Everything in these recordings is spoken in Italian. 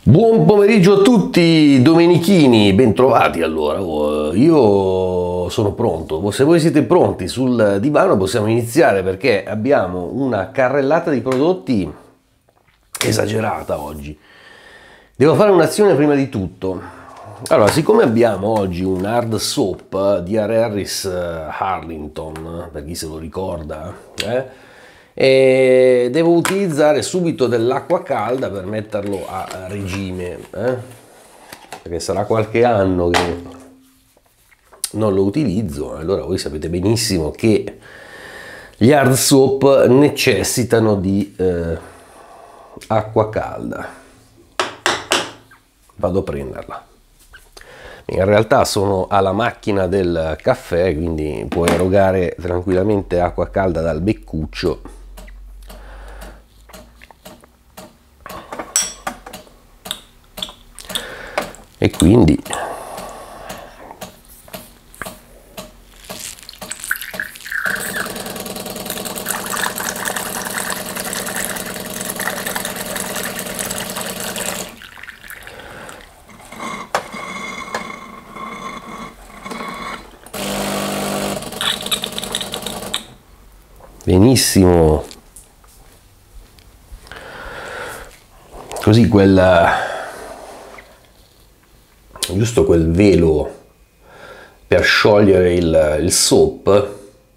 Buon pomeriggio a tutti domenichini, bentrovati allora. Io sono pronto, se voi siete pronti sul divano possiamo iniziare perché abbiamo una carrellata di prodotti esagerata oggi. Devo fare un'azione prima di tutto. Allora, siccome abbiamo oggi un hard soap di R. Harris Harlington, per chi se lo ricorda, e devo utilizzare subito dell'acqua calda per metterlo a regime, perché sarà qualche anno che non lo utilizzo. Allora voi sapete benissimo che gli hard soap necessitano di acqua calda. Vado a prenderla. In realtà sono alla macchina del caffè, quindi puoi erogare tranquillamente acqua calda dal beccuccio. E quindi benissimo, così giusto quel velo per sciogliere il soap,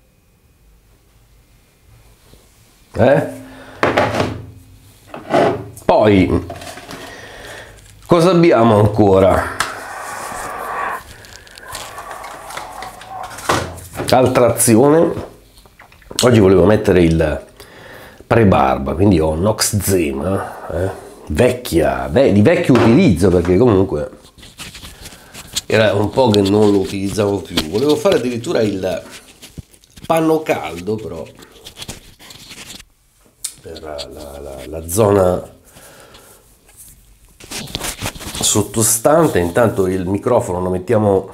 Poi cosa abbiamo ancora? Altra azione. Oggi volevo mettere il pre-barba, quindi ho Noxzema, di vecchio utilizzo, perché comunque era un po' che non lo utilizzavo più. Volevo fare addirittura il panno caldo, però per la zona sottostante. Intanto il microfono lo mettiamo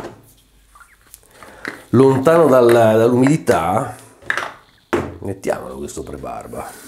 lontano dall'umidità. Mettiamolo questo pre-barba.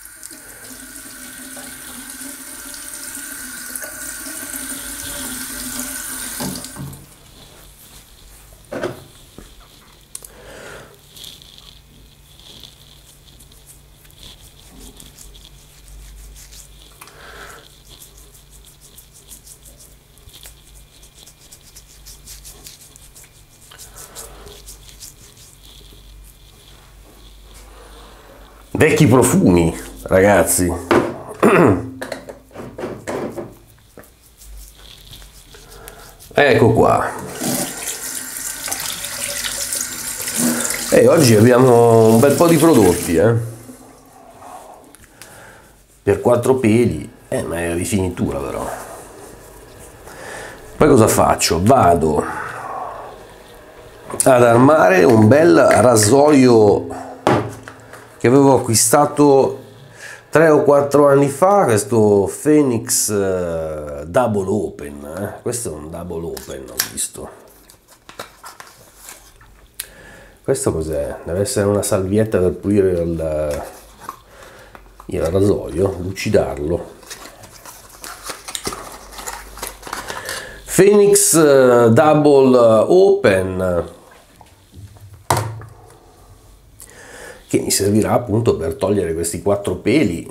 Vecchi profumi, ragazzi. Ecco qua. E oggi abbiamo un bel po' di prodotti, per 4 peli, ma è la rifinitura però. Poi cosa faccio? Vado ad armare un bel rasoio che avevo acquistato 3 o 4 anni fa, questo Phoenix Double Open, questo è un Double Open, ho visto. Questo cos'è? Deve essere una salvietta per pulire il rasoio, lucidarlo. Phoenix Double Open, che mi servirà appunto per togliere questi 4 peli.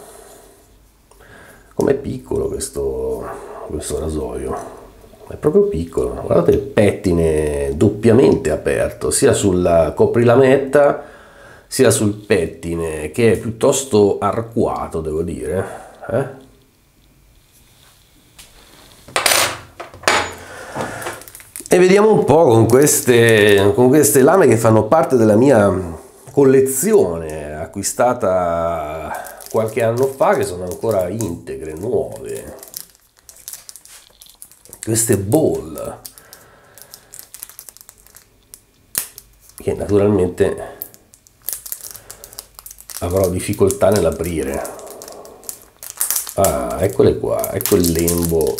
Com'è piccolo questo rasoio, è proprio piccolo. Guardate il pettine doppiamente aperto, sia sul coprilametta sia sul pettine, che è piuttosto arcuato, devo dire, E vediamo un po' con queste lame che fanno parte della mia collezione acquistata qualche anno fa, che sono ancora integre, nuove. Queste ball, che naturalmente avrò difficoltà nell'aprire. Ah, eccole qua, ecco il lembo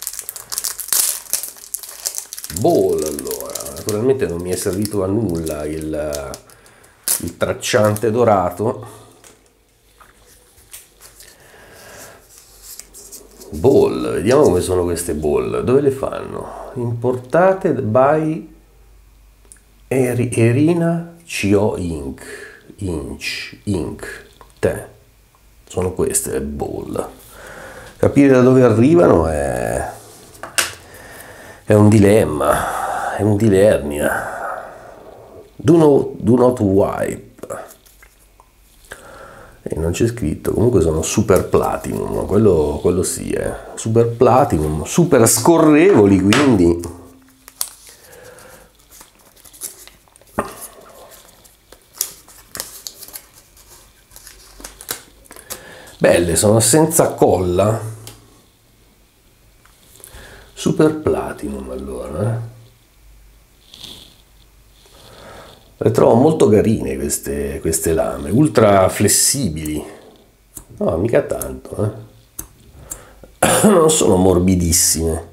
ball. Allora, naturalmente non mi è servito a nulla il tracciante dorato. Ball, vediamo come sono queste ball, dove le fanno? Importate by Erina CO Inc. Te. Sono queste le ball. Capire da dove arrivano è un dilemma, è un dilernia. Do not wipe. E non c'è scritto, comunque sono super platinum, quello sì, super platinum, super scorrevoli, quindi belle, sono senza colla, super platinum allora, Le trovo molto carine queste lame, ultra flessibili. No, mica tanto, Non sono morbidissime.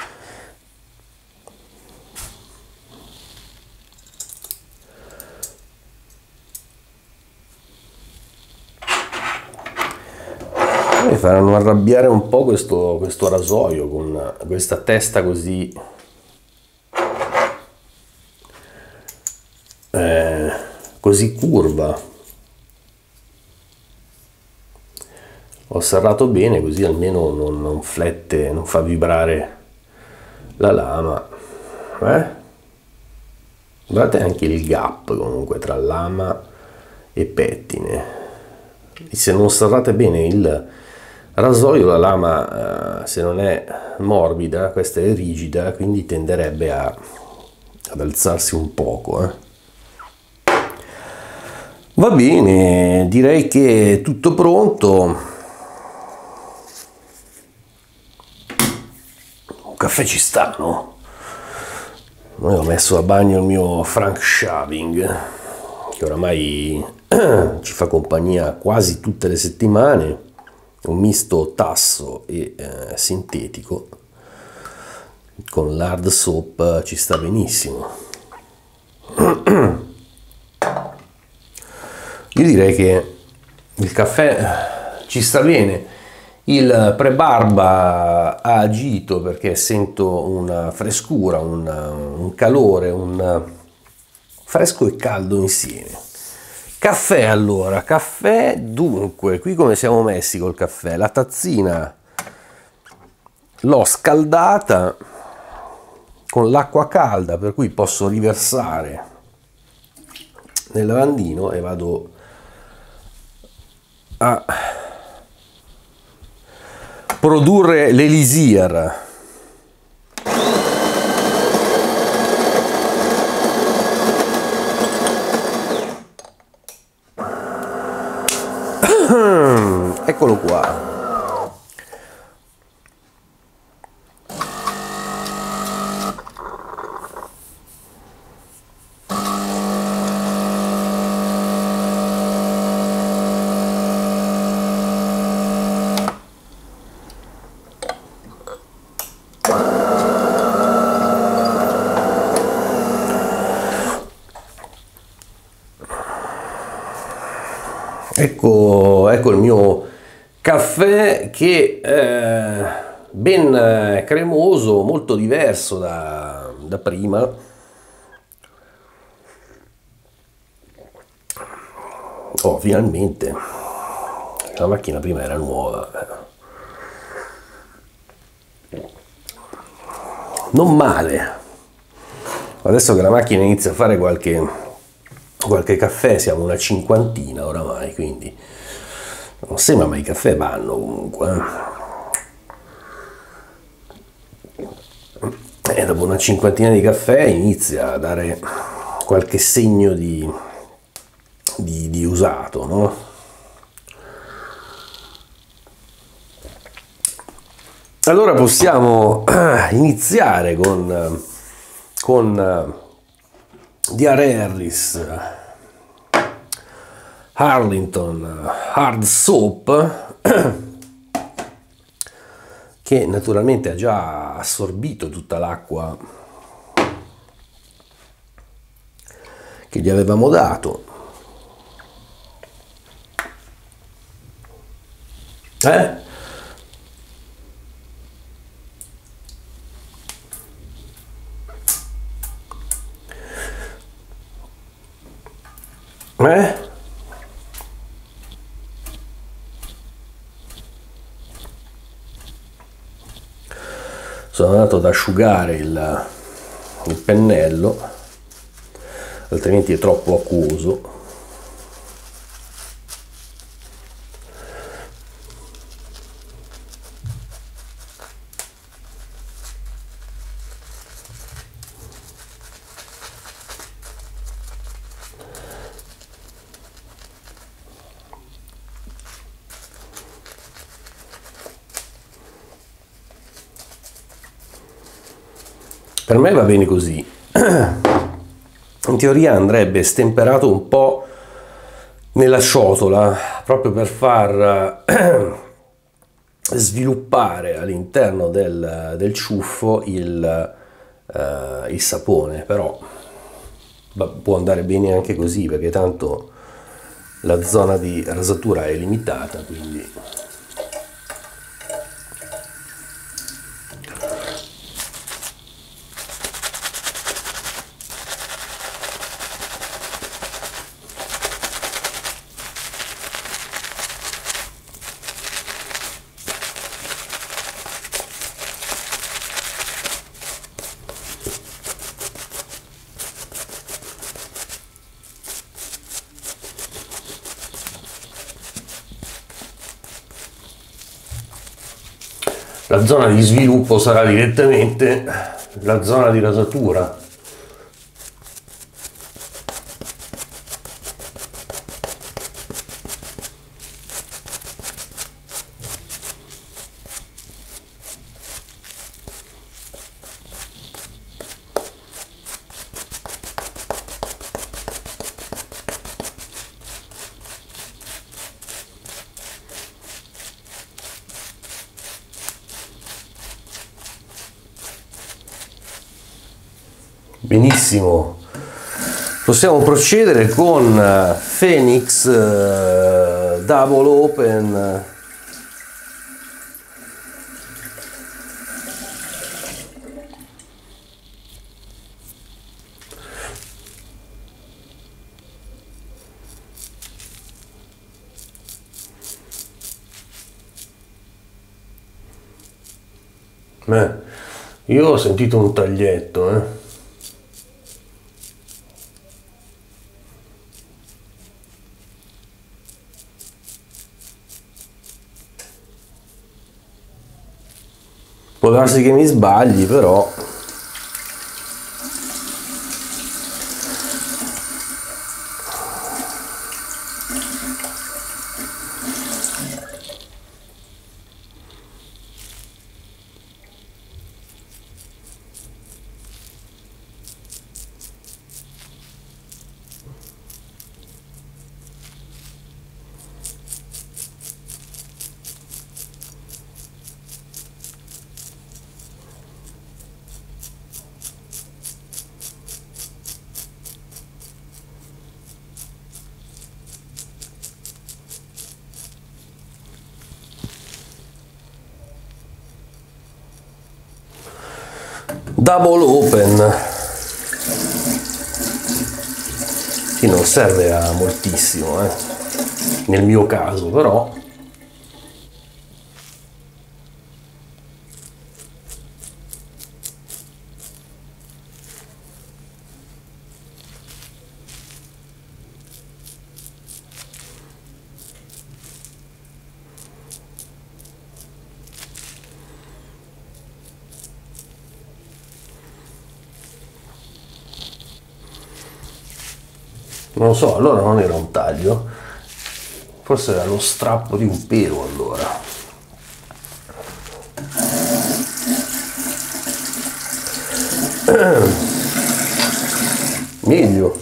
Mi faranno arrabbiare un po' questo rasoio con questa testa così così curva. Ho serrato bene così almeno non flette, non fa vibrare la lama. Guardate anche il gap comunque tra lama e pettine. E se non serrate bene il rasoio, la lama se non è morbida, questa è rigida, quindi tenderebbe ad alzarsi un poco. Va bene, direi che è tutto pronto. Un caffè ci sta, no? Io ho messo a bagno il mio Frank Shaving, che oramai ci fa compagnia quasi tutte le settimane. Un misto tasso e sintetico. Con l'hard soap ci sta benissimo. Io direi che il caffè ci sta bene, il prebarba ha agito perché sento una frescura, un calore, un fresco e caldo insieme. Caffè allora, caffè dunque, qui come siamo messi col caffè? La tazzina l'ho scaldata con l'acqua calda, per cui posso riversare nel lavandino e vado a produrre l'elisir. Eccolo qua. Ecco il mio caffè che ben cremoso, molto diverso da prima. Oh, finalmente. La macchina prima era nuova. Non male. Adesso che la macchina inizia a fare qualche caffè, siamo una cinquantina oramai, quindi non sembra, ma i caffè vanno comunque. E dopo una cinquantina di caffè inizia a dare qualche segno di usato, no? Allora possiamo iniziare con D.R. Harris Arlington Hard Soap, che naturalmente ha già assorbito tutta l'acqua che gli avevamo dato. sono andato ad asciugare il pennello, altrimenti è troppo acquoso. Per me va bene così. In teoria andrebbe stemperato un po' nella ciotola, proprio per far sviluppare all'interno del ciuffo il sapone, però può andare bene anche così, perché tanto la zona di rasatura è limitata, quindi... La zona di sviluppo sarà direttamente la zona di rasatura. Benissimo, possiamo procedere con Phoenix Double Open. Io ho sentito un taglietto, Può darsi che mi sbagli, però Double Open, che non serve a moltissimo, nel mio caso, però non lo so, allora non era un taglio, forse era lo strappo di un pelo, allora. Meglio.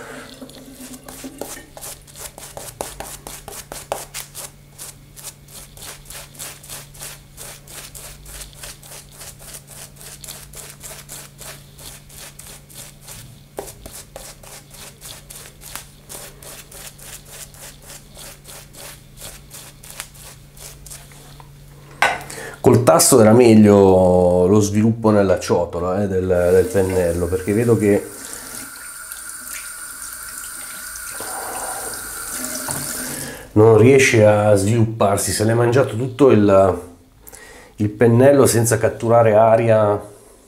Col tasto era meglio lo sviluppo nella ciotola del pennello, perché vedo che non riesce a svilupparsi, se l'è mangiato tutto il il pennello senza catturare aria.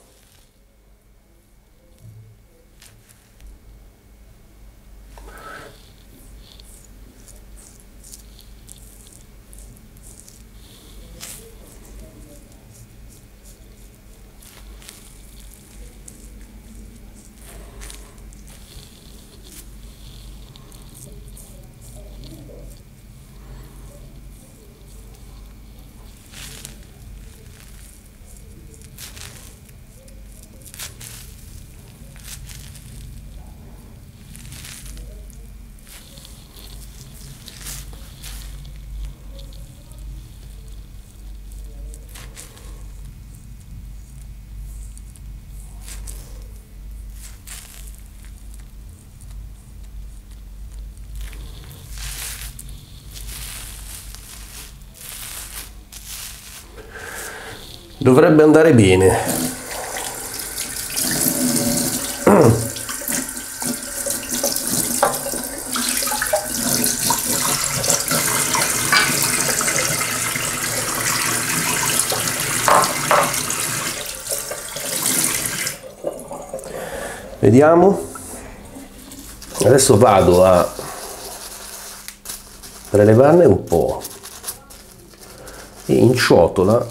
Dovrebbe andare bene. Vediamo. Adesso vado a prelevarne un po' e in ciotola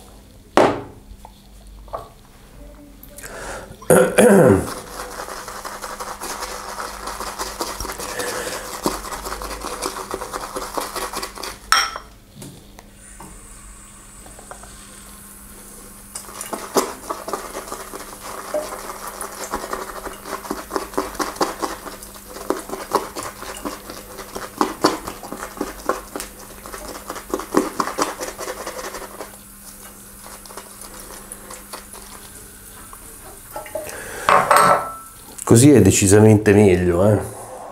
così è decisamente meglio, eh.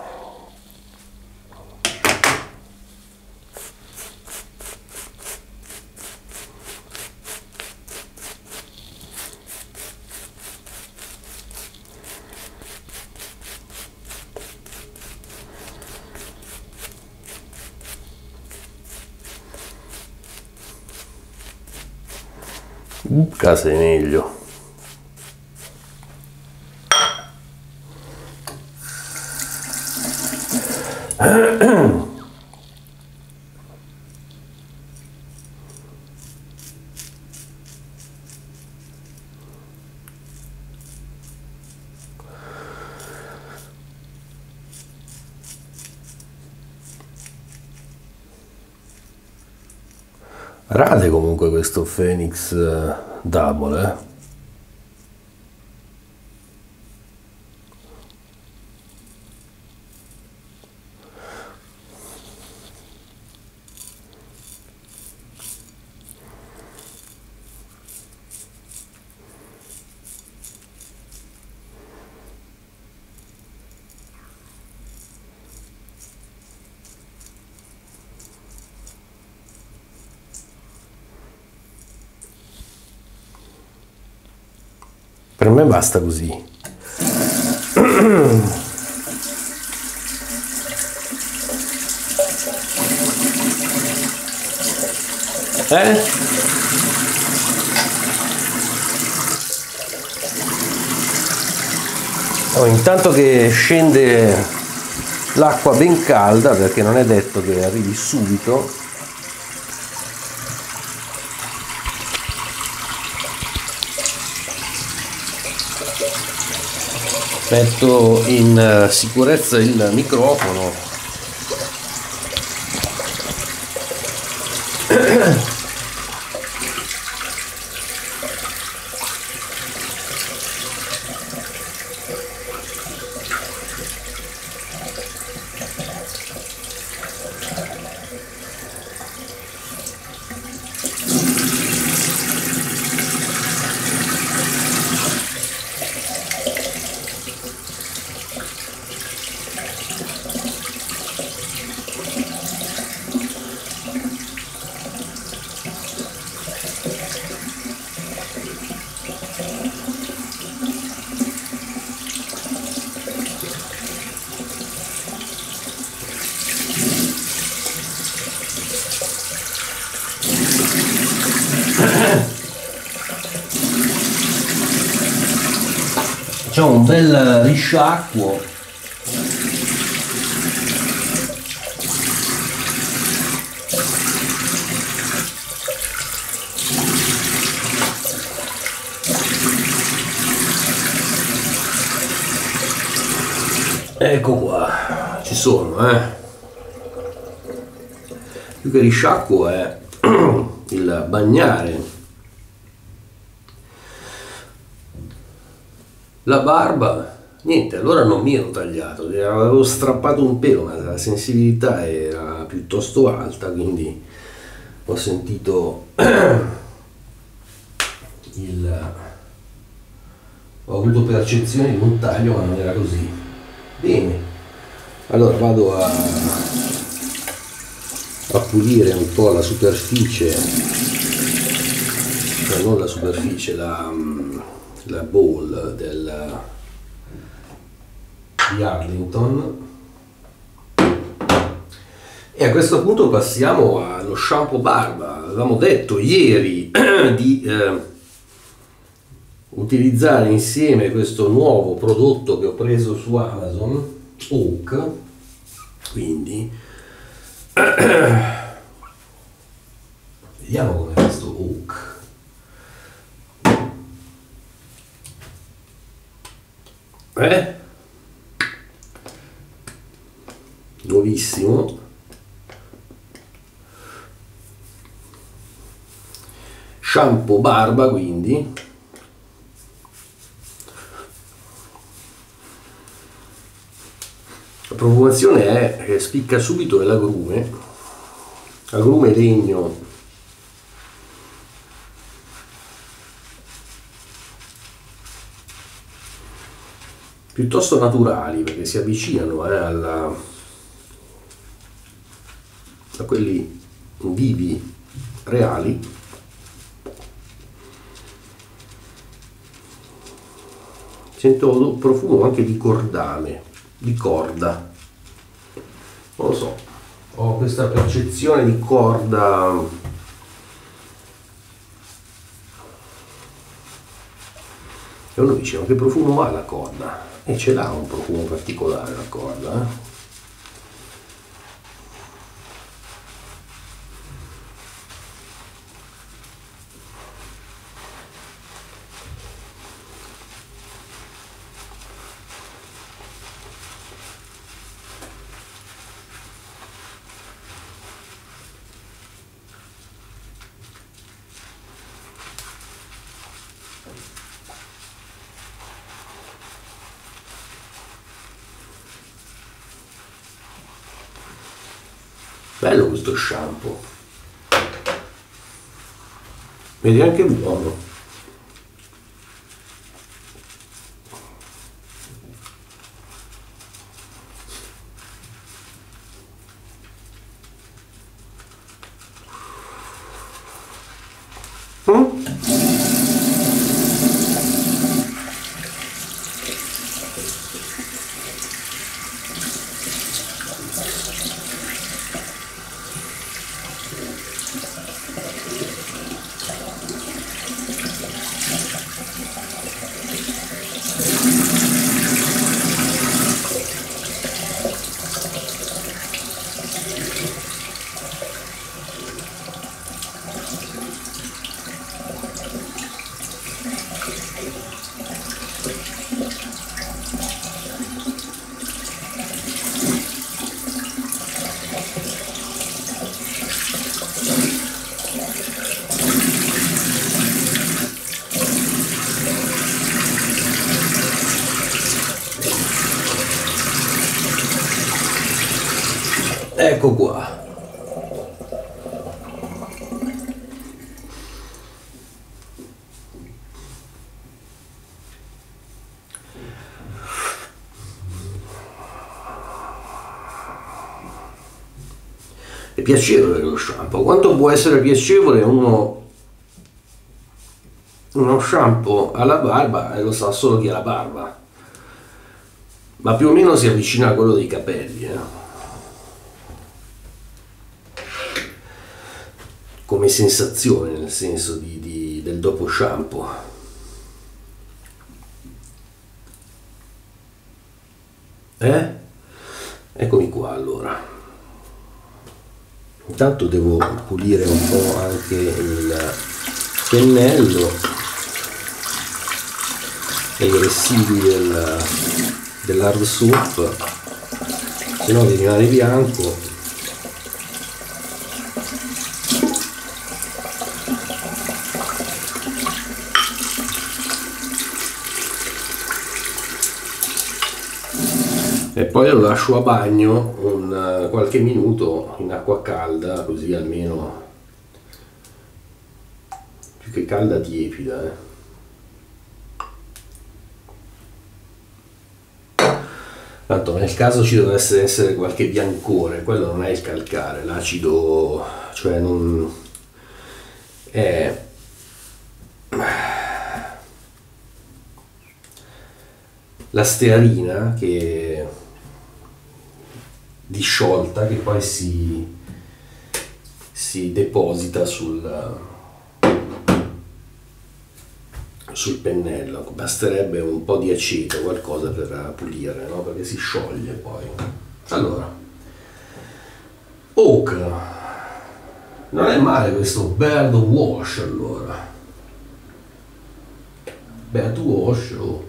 Casa è meglio. Rade comunque questo Phoenix Double, eh. Per me basta così. Oh, intanto che scende l'acqua ben calda, perché non è detto che arrivi subito, metto in sicurezza il microfono. Facciamo un bel risciacquo. Ecco qua, ci sono, più che risciacquo è il bagnare la barba. Niente, allora non mi ero tagliato, avevo strappato un pelo, ma la sensibilità era piuttosto alta, quindi ho sentito ho avuto percezione di un taglio, ma non era così. Bene, allora vado a pulire un po' la superficie, non la superficie, la bowl di Arlington, e a questo punto passiamo allo shampoo barba. Avevamo detto ieri di utilizzare insieme questo nuovo prodotto che ho preso su Amazon, Oak, quindi vediamo com'è questo Oak. Nuovissimo, shampoo barba, quindi la profumazione è che spicca subito l'agrume legno, piuttosto naturali, perché si avvicinano a quelli vivi, reali. Sento un profumo anche di cordame, di corda, non lo so, ho questa percezione di corda, e uno dice: ma che profumo ha la corda? E ce l'ha un profumo particolare la corda, Bello questo shampoo, ed è anche buono. Ecco qua. È piacevole lo shampoo. Quanto può essere piacevole uno shampoo alla barba, e lo sa solo chi ha la barba, ma più o meno si avvicina a quello dei capelli, come come sensazione, nel senso del dopo shampoo. Eccomi qua allora. Intanto devo pulire un po' anche il pennello e i residui dell'hard soap, se no mi rimane bianco. E poi lo lascio a bagno qualche minuto in acqua calda, così almeno, più che calda, tiepida. Tanto nel caso ci dovesse essere qualche biancore, quello non è il calcare, l'acido, cioè non è la stearina che disciolta, che poi si deposita sul pennello. Basterebbe un po' di aceto, qualcosa per pulire, no? Perché si scioglie poi. Allora, Oak, non è male questo Bird Wash. Allora, Bird Wash,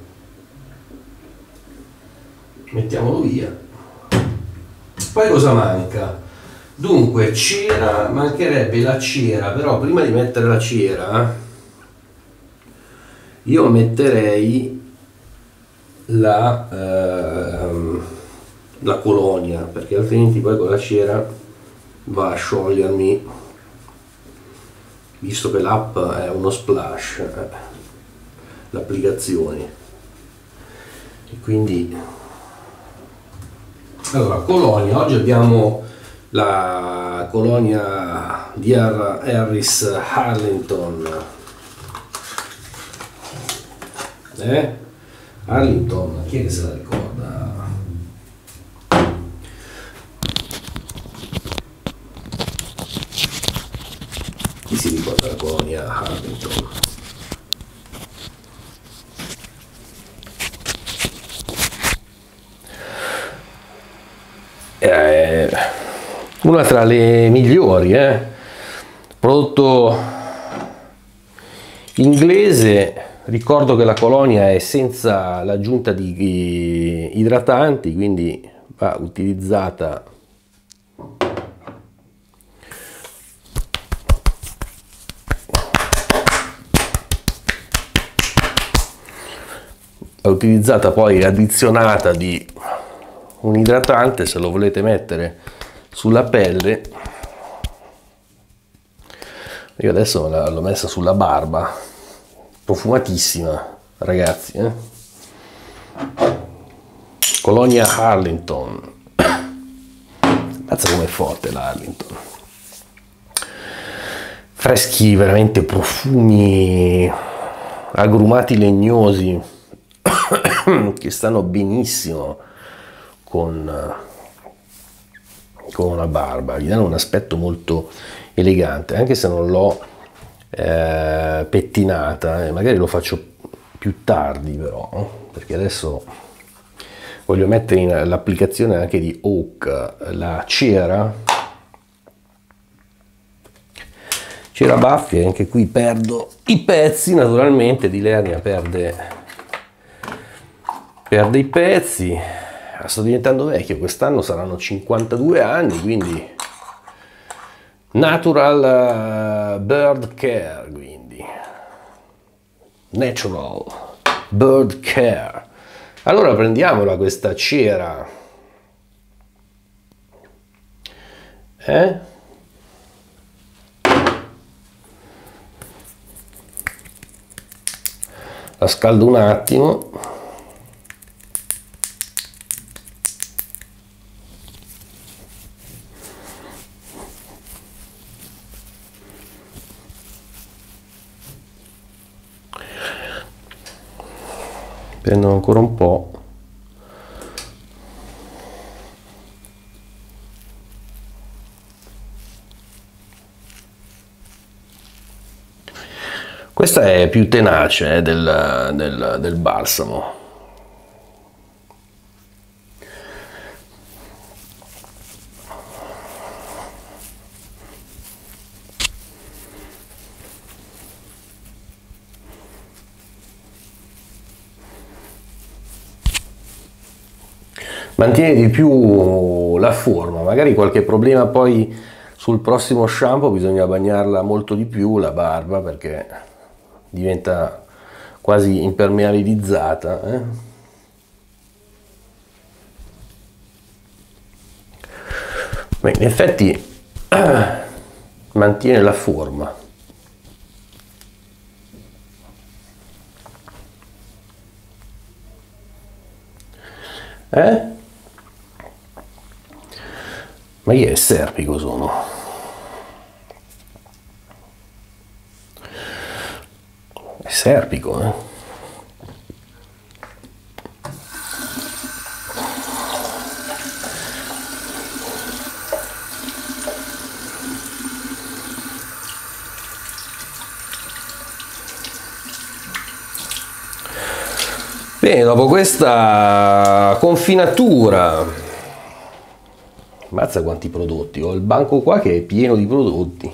mettiamolo via. Poi cosa manca? Dunque, cera, mancherebbe la cera, però prima di mettere la cera io metterei la colonia, perché altrimenti poi con la cera va a sciogliermi, visto che l'app è uno splash, l'applicazione, e quindi allora colonia. Oggi abbiamo la colonia DR Harris Arlington, Arlington, chi è che se la ricorda? Chi si ricorda la colonia Arlington? Una tra le migliori, prodotto inglese. Ricordo che la colonia è senza l'aggiunta di idratanti, quindi va utilizzata poi addizionata di un idratante, se lo volete mettere sulla pelle. Io adesso l'ho messa sulla barba, profumatissima, ragazzi, Colonia Arlington. Mazza com'è forte l'Arlington. Freschi, veramente profumi agrumati legnosi che stanno benissimo con una barba, gli danno un aspetto molto elegante, anche se non l'ho pettinata, magari lo faccio più tardi però, perché adesso voglio mettere in l'applicazione anche di Oak, la cera baffia. Anche qui perdo i pezzi, naturalmente, di Lernia perde i pezzi. Sto diventando vecchio, quest'anno saranno 52 anni, quindi Natural Bird Care, quindi Natural Bird Care. Allora prendiamola questa cera, la scaldo un attimo. Prendo ancora un po'. Questa è più tenace del balsamo. Mantiene di più la forma, magari qualche problema poi sul prossimo shampoo bisogna bagnarla molto di più la barba perché diventa quasi impermeabilizzata. Beh, in effetti mantiene la forma. Ma io è serpico sono. È serpico, Bene, dopo questa confinatura, ammazza quanti prodotti, ho il banco qua che è pieno di prodotti.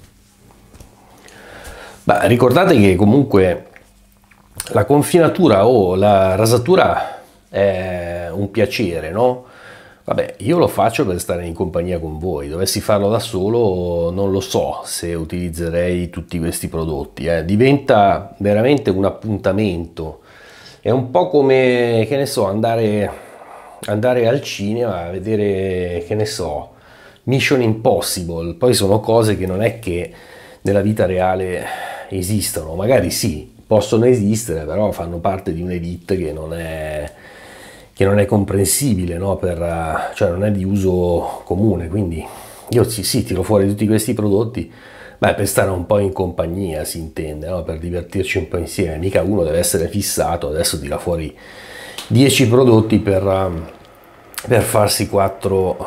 Beh, ricordate che comunque la confinatura o la rasatura è un piacere, no? Vabbè, io lo faccio per stare in compagnia con voi, dovessi farlo da solo non lo so se utilizzerei tutti questi prodotti, diventa veramente un appuntamento. È un po' come, che ne so, andare al cinema a vedere, che ne so, Mission Impossible. Poi sono cose che non è che nella vita reale esistono, magari sì, possono esistere, però fanno parte di un'elite che non è comprensibile, no? Cioè non è di uso comune, quindi io sì, tiro fuori tutti questi prodotti. Beh, per stare un po' in compagnia si intende, no? Per divertirci un po' insieme, mica uno deve essere fissato, adesso tira fuori 10 prodotti per farsi 4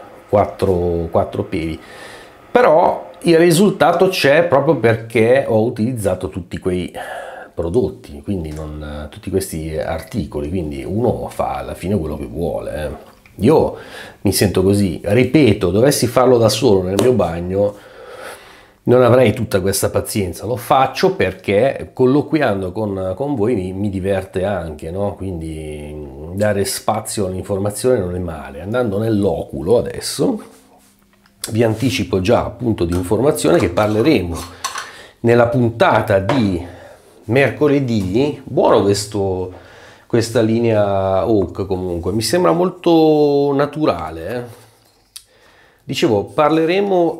peli. Però il risultato c'è proprio perché ho utilizzato tutti quei prodotti, quindi non tutti questi articoli, quindi uno fa alla fine quello che vuole. Io mi sento così, ripeto, dovessi farlo da solo nel mio bagno non avrei tutta questa pazienza, lo faccio perché colloquiando con voi mi diverte anche, no? Quindi dare spazio all'informazione non è male. Andando nell'oculo adesso, vi anticipo già appunto di informazione che parleremo nella puntata di mercoledì. Buono questa linea Hawk comunque, mi sembra molto naturale. Dicevo, parleremo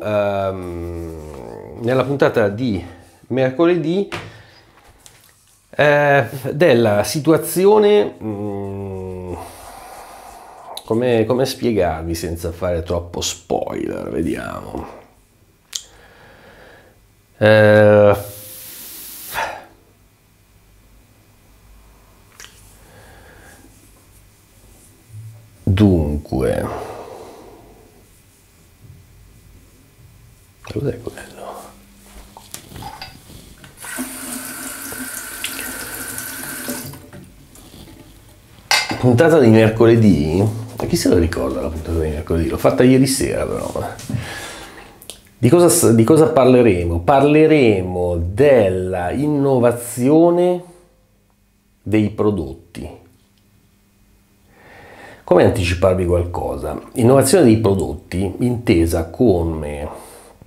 nella puntata di mercoledì della situazione, come spiegarvi senza fare troppo spoiler, vediamo. Dunque, cos'è quello? Puntata di mercoledì, chi se lo ricorda la puntata di mercoledì? L'ho fatta ieri sera però. Di cosa parleremo? Parleremo della innovazione dei prodotti. Come anticiparvi qualcosa? Innovazione dei prodotti intesa come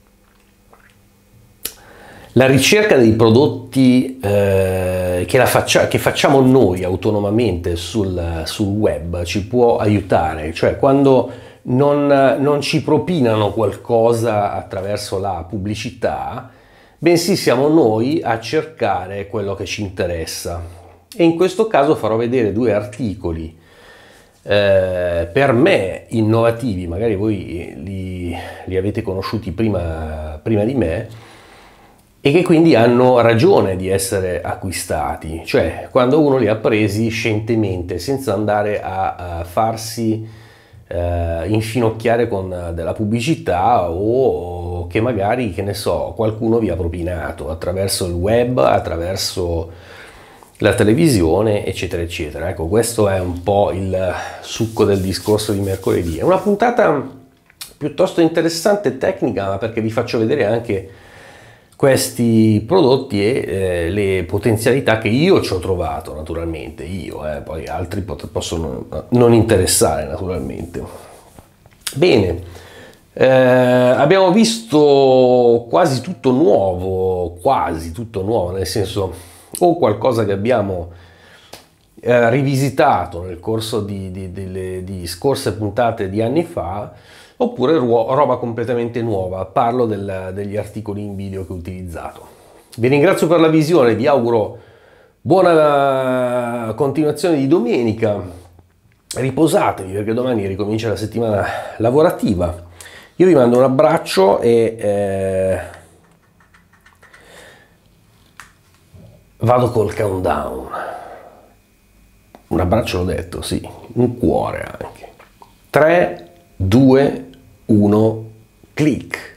la ricerca dei prodotti che facciamo noi autonomamente sul web ci può aiutare, cioè quando non ci propinano qualcosa attraverso la pubblicità, bensì siamo noi a cercare quello che ci interessa. E in questo caso farò vedere 2 articoli per me innovativi, magari voi li avete conosciuti prima di me, e che quindi hanno ragione di essere acquistati, cioè quando uno li ha presi scientemente, senza andare a farsi infinocchiare con della pubblicità o che magari, che ne so, qualcuno vi ha propinato attraverso il web, attraverso la televisione, eccetera, eccetera. Ecco, questo è un po' il succo del discorso di mercoledì. È una puntata piuttosto interessante e tecnica, ma perché vi faccio vedere anche questi prodotti e le potenzialità che io ci ho trovato, naturalmente, poi altri possono non interessare, naturalmente. Bene, abbiamo visto quasi tutto nuovo, nel senso o qualcosa che abbiamo rivisitato nel corso di scorse puntate di anni fa, oppure roba completamente nuova. Parlo degli articoli in video che ho utilizzato. Vi ringrazio per la visione, vi auguro buona continuazione di domenica, riposatevi perché domani ricomincia la settimana lavorativa. Io vi mando un abbraccio e vado col countdown. Un abbraccio l'ho detto, sì, un cuore anche. 3, 2, 1, click.